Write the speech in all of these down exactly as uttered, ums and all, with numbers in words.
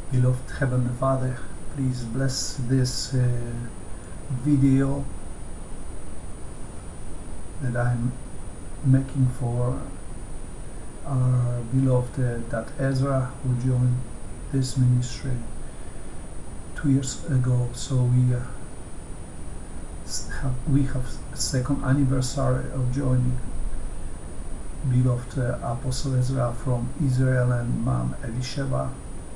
Beloved Heavenly Father, please bless this uh, video that I'm making for our beloved uh, Dad Ezra, who joined this ministry two years ago. So we uh, have we have second anniversary of joining beloved uh, Apostle Ezra from Israel and Mom Elisheva.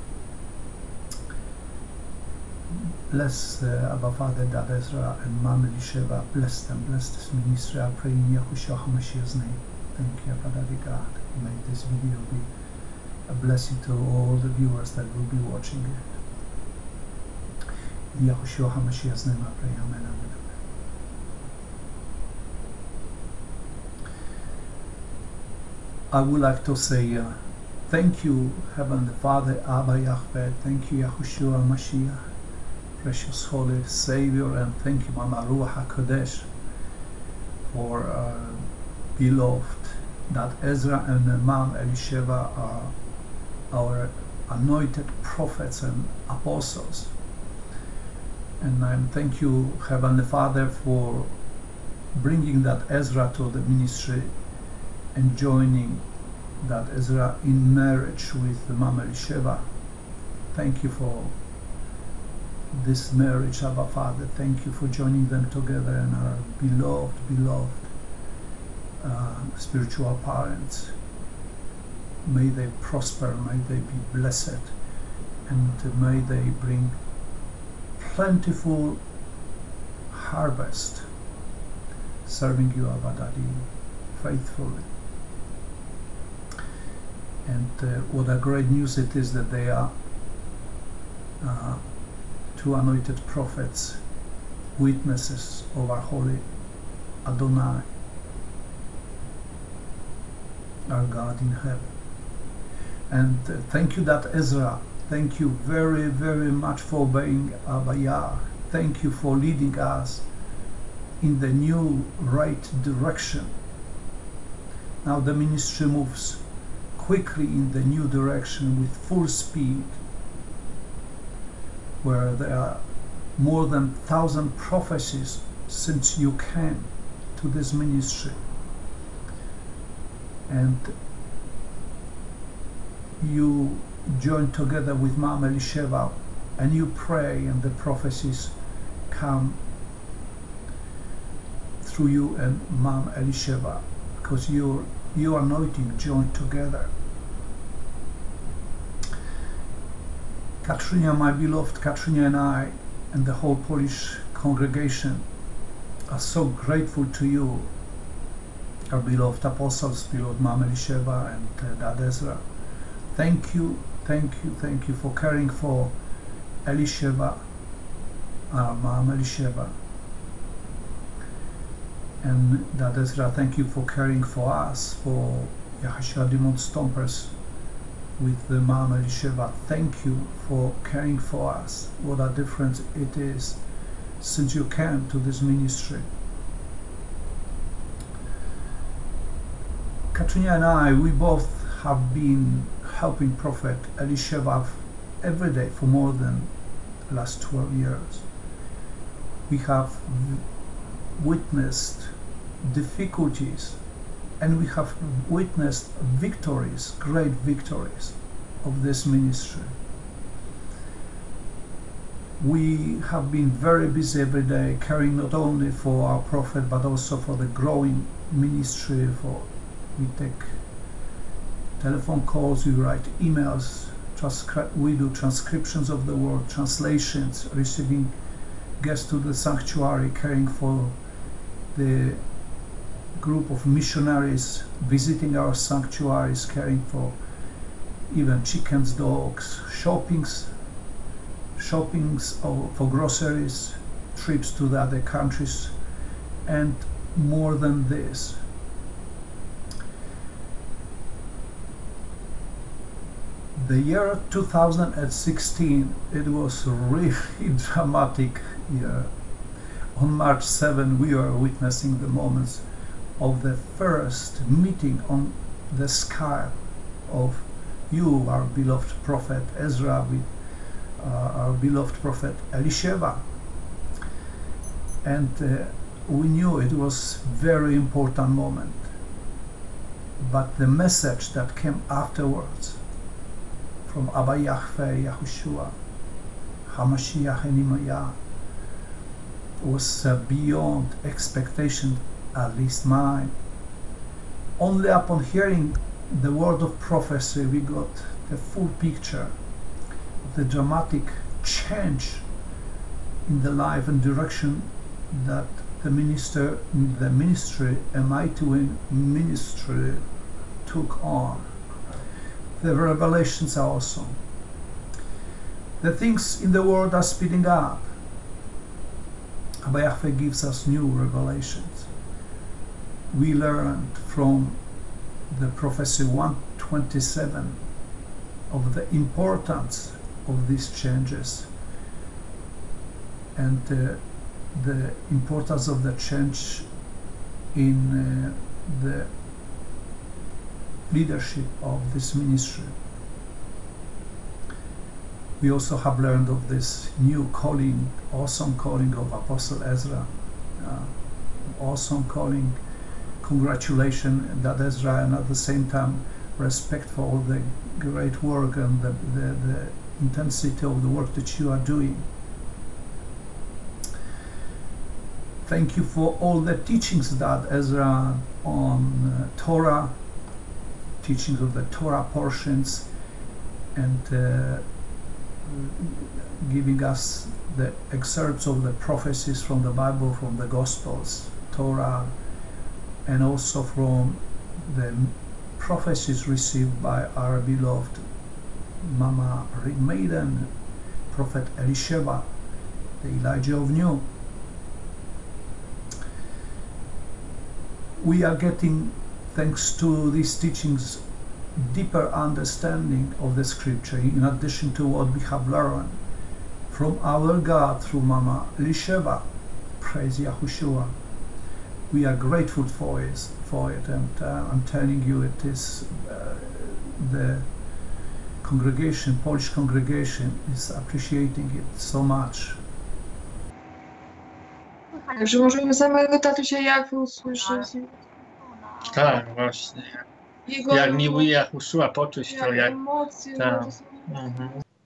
Bless uh, Abba Father Dad Ezra and Mom Elisheva. Bless them, bless this ministry. I pray in Yahushua HaMashiach's name. Thank you, Abba Daddy God. May this video be a blessing to all the viewers that will be watching it. In Yahushua HaMashiach's name I pray. Amen, amen, amen. I would like to say uh, thank you, Heavenly Father, Abba Yahweh. Thank you, Yahushua HaMashiach, precious Holy Savior, and thank you, Mama Ruach HaKodesh, for uh, beloved Dad Ezra and uh, Mom Elisheva are our anointed prophets and apostles. And I thank you, Heavenly Father, for bringing Dad Ezra to the ministry and joining Dad Ezra in marriage with Mom Elisheva. Thank you for this marriage, Abba Father. Thank you for joining them together and our beloved, beloved uh, spiritual parents. May they prosper, may they be blessed, and may they bring plentiful harvest, serving you, Abba Daddy, faithfully. And uh, what a great news it is that they are uh, two anointed prophets, witnesses of our holy Adonai, our God in heaven. And uh, thank you, Dad Ezra. Thank you very, very much for obeying Abba Yah. Thank you for leading us in the new right direction. Now the ministry moves quickly in the new direction with full speed, where there are more than a thousand prophecies since you came to this ministry, and you join together with Mom Elisheva and you pray, and the prophecies come through you and Mom Elisheva, because your your anointing joined together. Katrina, my beloved Katrina, and I and the whole Polish congregation are so grateful to you, our beloved apostles, beloved Mom Elisheva and uh, Dad Ezra. Thank you, thank you, thank you for caring for Elisheva, our Mom Elisheva. And Dad Ezra, thank you for caring for us, for Yahushua Demon Stompers with the Mom Elisheva. Thank you for caring for us. What a difference it is since you came to this ministry. Katrina and I, we both have been helping Prophet Elisheva every day for more than the last twelve years. We have witnessed difficulties, and we have witnessed victories, great victories of this ministry. We have been very busy every day, caring not only for our prophet but also for the growing ministry. For we take telephone calls, we write emails, we do transcriptions of the word, translations, receiving guests to the sanctuary, caring for the group of missionaries visiting our sanctuaries, caring for even chickens, dogs, shoppings, shoppings for groceries, trips to the other countries, and more than this. The year two thousand sixteen, it was a really dramatic year. On March seventh, we are witnessing the moments of the first meeting on the sky of you, our beloved prophet Ezra, with uh, our beloved prophet Elisheva. And uh, we knew it was very important moment. But the message that came afterwards from Abba Yahweh, Yahushua, Hamashiach and Imaya was uh, beyond expectation, at least mine. Only upon hearing the word of prophecy we got the full picture of the dramatic change in the life and direction that the minister, the ministry, Amightywind ministry took on. The revelations are awesome. The things in the world are speeding up. Abba Yahweh gives us new revelations. We learned from the prophecy one twenty-seven of the importance of these changes and uh, the importance of the change in uh, the leadership of this ministry. We also have learned of this new calling, awesome calling of Apostle Ezra, uh, awesome calling. Congratulations, Dad Ezra, and at the same time respect for all the great work and the, the, the intensity of the work that you are doing. Thank you for all the teachings, Dad Ezra, on uh, Torah, teachings of the Torah portions, and uh, giving us the excerpts of the prophecies from the Bible, from the Gospels, Torah, and also from the prophecies received by our beloved Mama Ring Maiden, Prophet Elisheva, the Elijah of New. We are getting, thanks to these teachings, deeper understanding of the scripture, in addition to what we have learned from our God through Mama Elisheva. Praise Yahushua. We are grateful for it, for it and uh, I'm telling you, it is uh, the congregation, Polish congregation is appreciating it so much. Że możemy samego tatusia Jachwy usłyszeć. Tak, właśnie. Jego Jak miły Jahuszua poczuć to, jak... emocje. Tak. że to są- Mhm.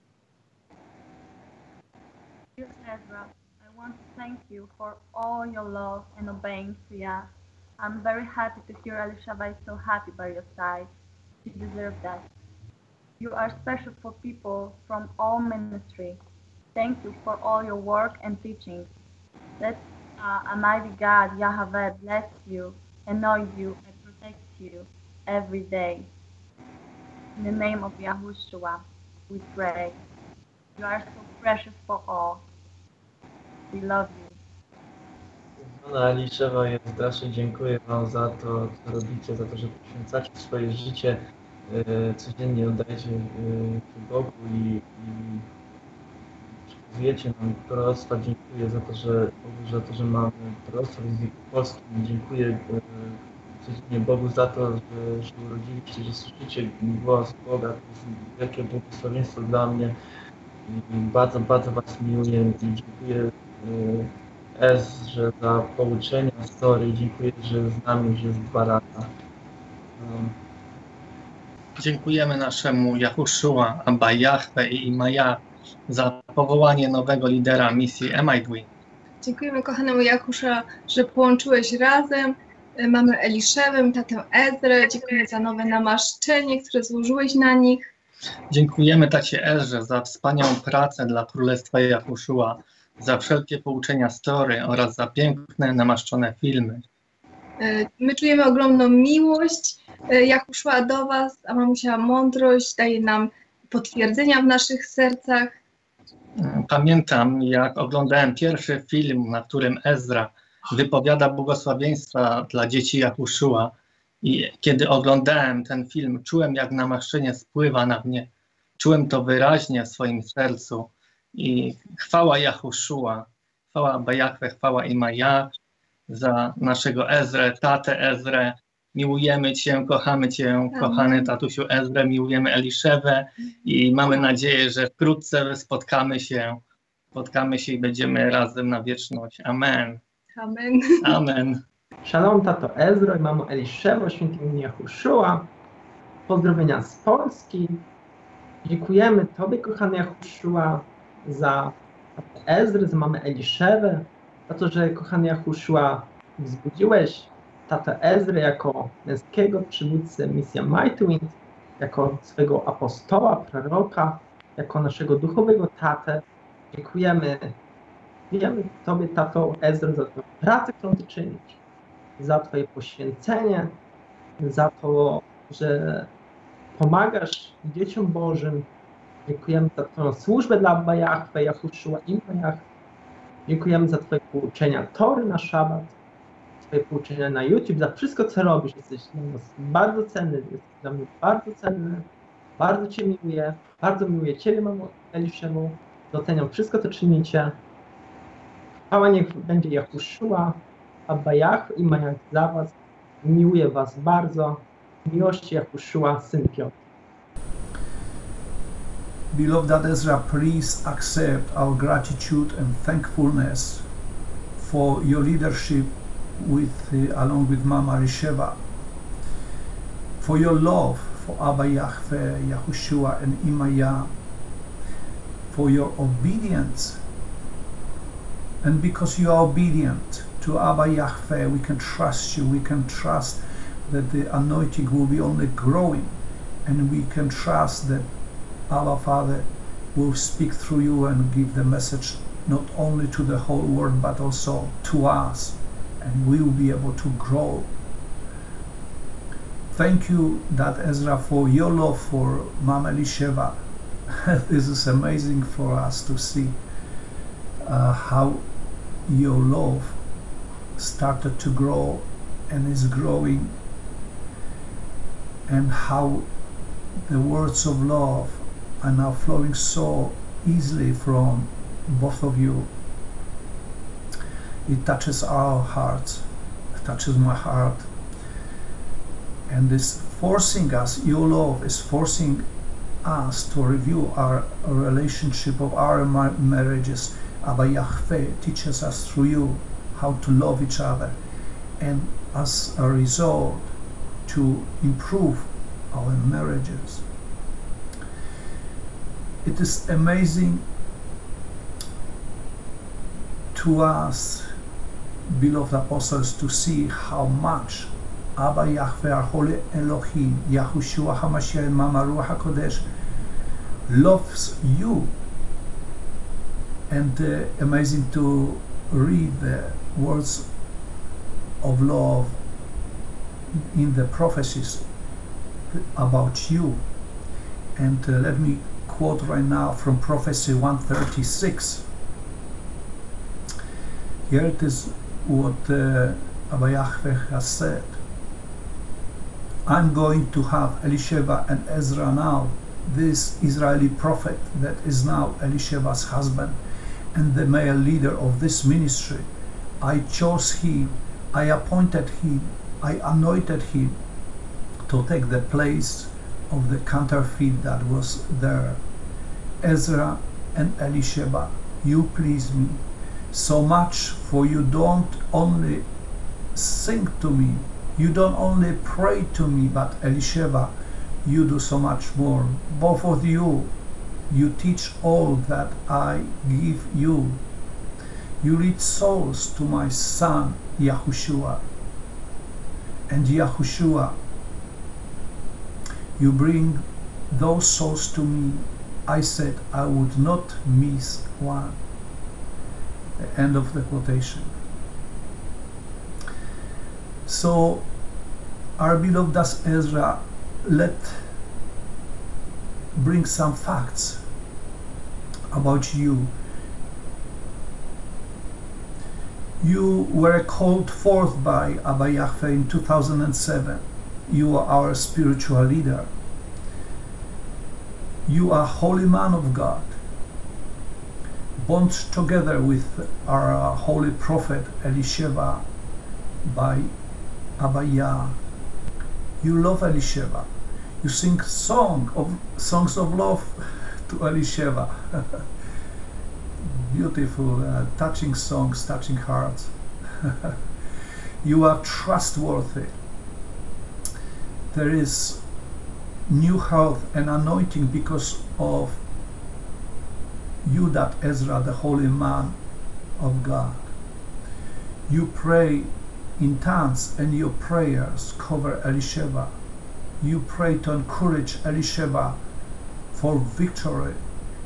Dear Ezra, I want to thank you for all your love and obeying to Yah. I'm very happy to hear Elisheva is so happy by your side. You deserve that. You are special for people from all ministry. Thank you for all your work and teaching. Let uh, Almighty God, Yahweh, bless you, anoint you, and protect you every day. In the name of Yahushua, we pray. You are so precious for all. We love you. Pana Eliszewa i Ezdraszu, dziękuję Wam za to, co robicie, za to, że poświęcacie swoje życie, e, codziennie oddajecie e, Bogu i, i przekazujecie nam proroctwa. Dziękuję za to, że, za to, że mamy proroctwo w języku polskim. Dziękuję e, codziennie Bogu za to, że, że urodziliście, że słyszycie głos Boga. To jest wielkie błogosławieństwo dla mnie i bardzo, bardzo Was miłuję i dziękuję e, Ezrze za pouczenia story. Dziękuję, że z nami już jest dwa lata. Um. Dziękujemy naszemu Yahushua, Abba Yahweh i Imaya za powołanie nowego lidera misji Amightywind. Dziękujemy kochanemu Jachusza, że połączyłeś razem. Mamy Eliszewę, tatę Ezrę. Dziękuję za nowe namaszczenie, które złożyłeś na nich. Dziękujemy tacie Ezrze za wspaniałą pracę dla Królestwa Yahushua, za wszelkie pouczenia story oraz za piękne, namaszczone filmy. My czujemy ogromną miłość Jachusza do Was, a mamusia mądrość daje nam potwierdzenia w naszych sercach. Pamiętam, jak oglądałem pierwszy film, na którym Ezra wypowiada błogosławieństwa dla dzieci Jahuszua i kiedy oglądałem ten film, czułem, jak namaszczenie spływa na mnie. Czułem to wyraźnie w swoim sercu i chwała Jahuszua, chwała Abba Yahweh, chwała Imaya za naszego Ezrę, tatę Ezrę Miłujemy Cię, kochamy Cię, kochany tatusiu Ezra, miłujemy Eliszewę i mamy nadzieję, że wkrótce spotkamy się, spotkamy się i będziemy razem na wieczność. Amen. Amen. Amen. Shalom, tato Ezro i mamo Eliszewo, świętym imieniu Jahuszua. Pozdrowienia z Polski. Dziękujemy Tobie, kochany Jahuszua, za tatę Ezrę, za mamę Eliszewę, za to, że, kochany Jahuszua, wzbudziłeś tatę Ezrę jako męskiego przywódcę misji Amightywind, jako swego apostoła, proroka, jako naszego duchowego tatę. Dziękujemy, dziękujemy Tobie, tato Ezro, za Twoją pracę, którą Ty czynisz, za Twoje poświęcenie, za to, że pomagasz dzieciom Bożym. Dziękujemy za Twoją służbę dla Abba Jahwe, Jahuszua i Jahwe. Dziękujemy za Twoje pouczenia Tory na szabat, Twoje pouczenia na YouTube, za wszystko, co robisz. Jesteś dla nas bardzo cenny, jesteś dla mnie bardzo cenny. Bardzo Cię miłuję, bardzo miłuję Ciebie, mamo Eliszewą. Doceniam wszystko, co czynicie. Chwała niech będzie Jahuszua, Abba Jahwe i Majach dla Was. Miłuję Was bardzo. Miłości Jahuszua, syn Piotr. Beloved Dad Ezra, please accept our gratitude and thankfulness for your leadership with, uh, along with Mama Elisheva, for your love for Abba Jahwe, Yahushua and Imaya, for your obedience. And because you are obedient to Abba Jahwe, we can trust you, we can trust that the anointing will be only growing, and we can trust that Abba Father will speak through you and give the message not only to the whole world but also to us, and we will be able to grow. Thank you, Dad Ezra, for your love for Mama Elisheva. This is amazing for us to see uh, how your love started to grow and is growing, and how the words of love are now flowing so easily from both of you. It touches our hearts, it touches my heart, and is forcing us, your love is forcing us to review our relationship of our marriages. Abba Jahwe teaches us through you how to love each other, and as a result to improve our marriages. It is amazing to us, beloved apostles, to see how much Abba Jahwe, our holy Elohim, Yahushua HaMashiach and Mama Ruach HaKodesh loves you. And uh, amazing to read the words of love in the prophecies about you. And uh, let me quote right now from prophecy one thirty-six. Here it is what uh, Abba Jahwe has said. I'm going to have Elisheva and Ezra now, this Israeli prophet that is now Elisheva's husband and the male leader of this ministry. I chose him, I appointed him, I anointed him to take the place of the counterfeit that was there. Ezra and Elisheva, you please me so much, for you don't only sing to me, you don't only pray to me, but Elisheva, you do so much more. Both of you, you teach all that I give you. You lead souls to my son Yahushua, and Yahushua, you bring those souls to me. I said I would not miss one. The end of the quotation. So, our beloved Dad Ezra, let bring some facts about you. You were called forth by Abba Jahwe in two thousand seven. You are our spiritual leader. You are a holy man of God, bound together with our holy prophet Elisheva by Abba Yah, You love Elisheva. You sing song of songs of love to Elisheva. Beautiful, uh, touching songs, touching hearts. You are trustworthy. There is new health and anointing because of you, Dad Ezra, the holy man of God. You pray in tongues and your prayers cover Elisheva. You pray to encourage Elisheva for victory.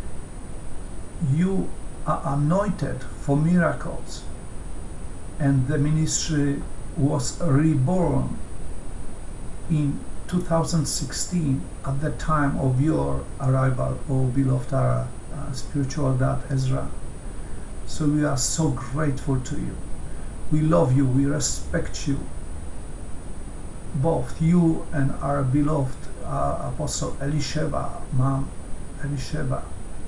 You are anointed for miracles, and the ministry was reborn in two thousand sixteen at the time of your arrival, O beloved uh, uh, spiritual Dad Ezra. So we are so grateful to you. We love you, we respect you, both you and our beloved uh, Apostle Elisheva, Mom Elisheva.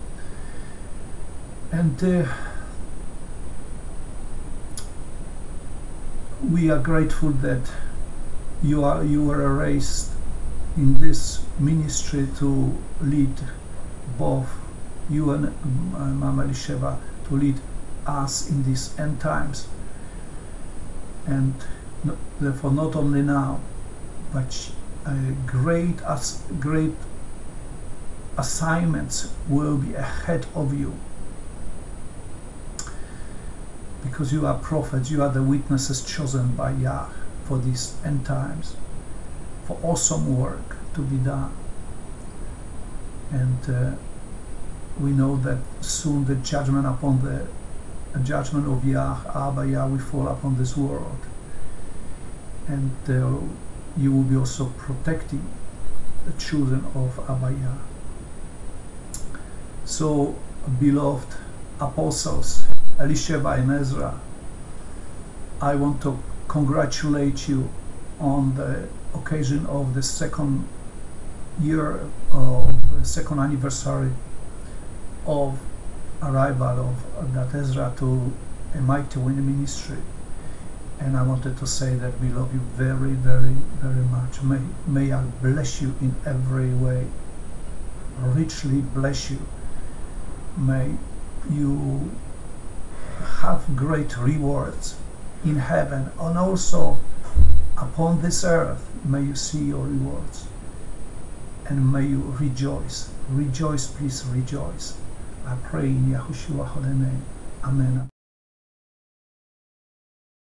And uh, we are grateful that you are you were raised in this ministry to lead both you and uh, Mom Elisheva, to lead us in these end times. And no, therefore, not only now, but uh, great as great assignments will be ahead of you, because you are prophets, you are the witnesses chosen by Yah for these end times, for awesome work to be done. And uh, we know that soon the judgment upon the a judgment of Yah, Abba Yah, will fall upon this world, and uh, you will be also protecting the children of Abba Yah. So, beloved apostles Elisheva and Ezra, I want to congratulate you on the occasion of the second year of the second anniversary of arrival of Dad Ezra to Amightywind ministry. And I wanted to say that we love you very, very, very much. May, may I bless you in every way, richly bless you. May you have great rewards in heaven, and also upon this earth may you see your rewards, and may you rejoice. Rejoice, please rejoice. I pray in Yahushua holy name. Amen.